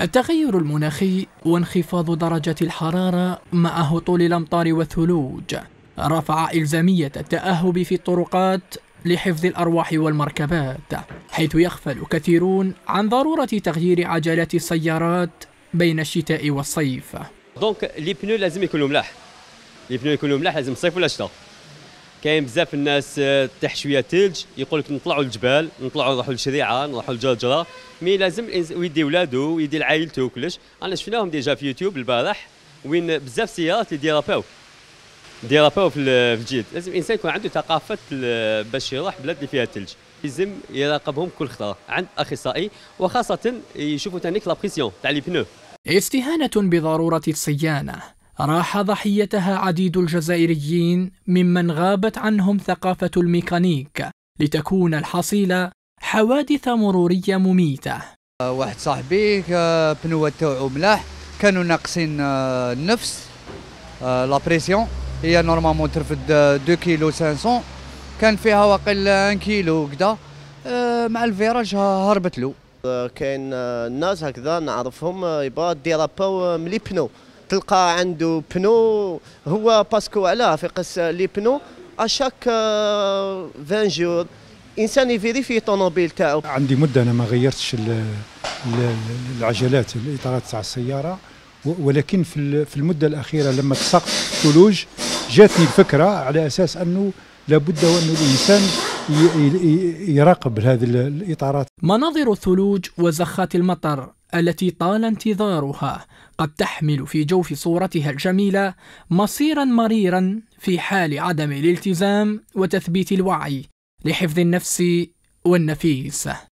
التغير المناخي وانخفاض درجة الحرارة مع هطول الأمطار والثلوج رفع إلزامية التأهب في الطرقات لحفظ الأرواح والمركبات، حيث يغفل كثيرون عن ضرورة تغيير عجلات السيارات بين الشتاء والصيف. دونك لي بنو لازم يكونوا ملاح، لازم الصيف ولا الشتاء. كاين بزاف الناس تحت شويه ثلج يقول لك نطلعوا للجبال، نطلعوا نروحوا للشريعه، نروحوا للجرجره، مي لازم ويدي ولادو ويدي لعائلته وكلش. انا شفناهم ديجا في يوتيوب البارح وين بزاف سيارات اللي ديراباو في الجيد. لازم الانسان يكون عنده ثقافه باش يروح بلاد اللي فيها ثلج، لازم يراقبهم كل خطره عند اخصائي، وخاصه يشوفوا تانيك لا بريسيون تاع لي بنو. استهانة بضرورة الصيانة راح ضحيتها عديد الجزائريين ممن غابت عنهم ثقافة الميكانيك، لتكون الحصيلة حوادث مرورية مميتة. واحد صاحبي بنوات تاعو ملاح كانوا ناقصين النفس، لا بريسيون هي نورمالمون ترفد 2 كيلو 500، كان فيها واقل 1 كيلو كدا، مع الفيراج هربت له. كاين الناس هكذا نعرفهم يبغى ديراباو ملي بنو، تلقى عنده بنو هو باسكو علاه في قص لي بنو اشاك 20 جور انسان يفيريفي الطوموبيل تاعو. عندي مده انا ما غيرتش العجلات الاطارات تاع السياره، ولكن في المده الاخيره لما تساقط الثلوج جاتني الفكره على اساس انه لابد وأن الانسان يراقب هذه الاطارات. مناظر الثلوج وزخات المطر التي طال انتظارها قد تحمل في جوف صورتها الجميلة مصيرا مريرا في حال عدم الالتزام وتثبيت الوعي لحفظ النفس والنفيس.